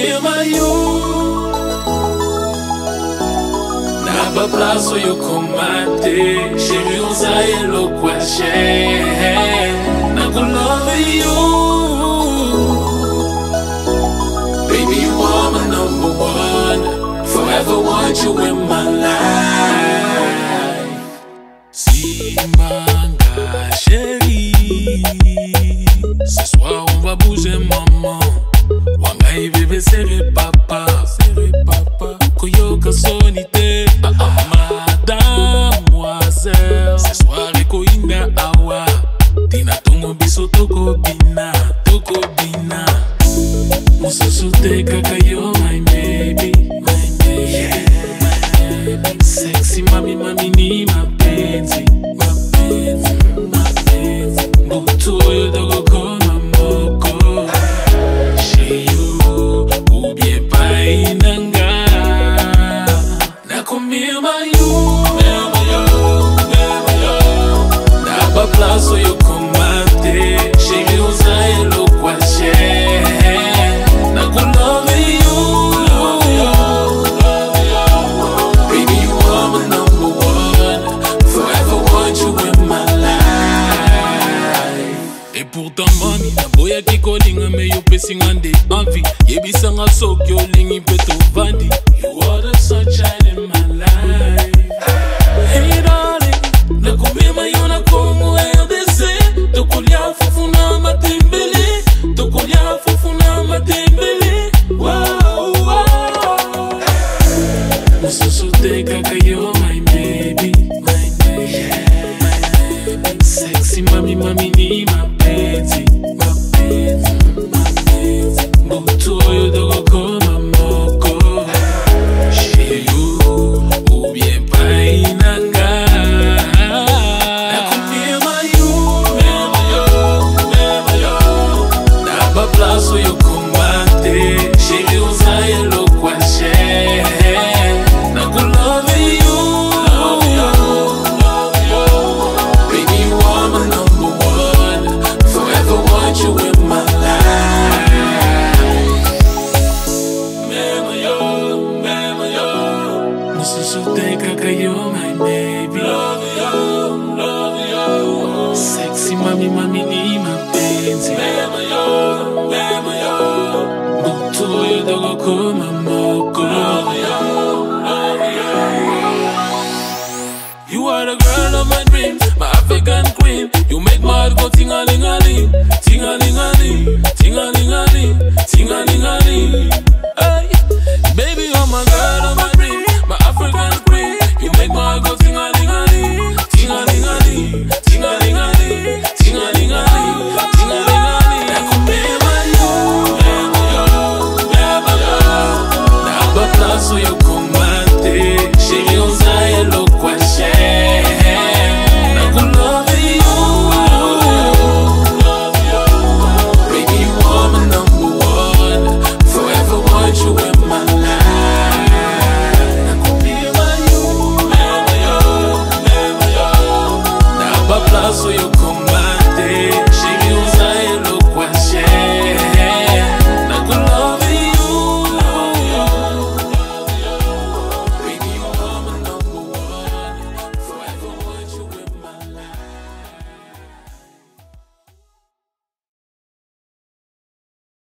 Nakumema yo Naba plaso yo komate Shemi uzaye lo kwashe Nakulove yo Baby, you are my number one Forever want you in my life Simanga chérie Ce soir on va bouger maman Wangai bébé serré papa Koyoka sonité Mademoiselle Ce soir eko inda awa Tina tongo biso toko bina Mususu te kaka yo my baby yeah. Sexy mami ni mapenzi Mbutu oyo dogo kona moko She you ubie pai nanga Nakumema yo Naba plaso yo komate She you uzaye lo kwashe Pourtant mami, naboya kikolinga me yo pesinga nde envie Yebisanga soki olingi mpe tovandi You are the sunshine in my life Hey darling, nakumema yo na Congo RDC Tokolia fufu na matembele Tokolia fufu na matembele Wow, wow Mususu te kaka yo my baby yeah. Sexy mami ni mapenzi Mbutu oyo dogo koma moko She you ubie pai nanga Nakumema yo Naba plaso yo komate She you uzaye lo kwashe Nakulove you Baby you are my number one Forever want you in my life Mema yo Mususu te kaka yo my baby Love you Sexy mami ni mapenzi Mema yo Mbutu oyo dogo koma moko Love you You are the girl of my dreams, my African queen. You make my heart go ting-a-ling-a-ling, ting-a-ling-a-ling, ting-a-ling-a-ling, ting-a-ling-a-ling. Hey, baby, you're my girl of my dreams, my African queen. You make my heart go ting-a-ling-a-ling, ting-a-ling-a-ling, ting-a-ling-a-ling, ting-a-ling-a-ling, ting-a-ling-a-ling. Nakumema yo, Naba plaso yo